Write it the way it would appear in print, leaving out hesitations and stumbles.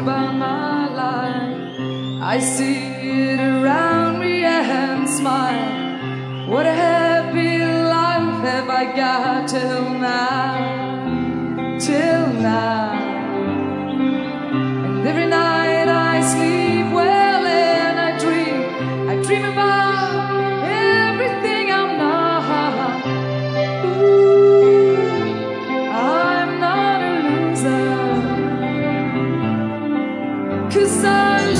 about my life. I see it around me and smile. What a happy life have I got till now, till now. And every night I sleep well and I dream about everything I'm not. Ooh, I'm not a loser, 'cause I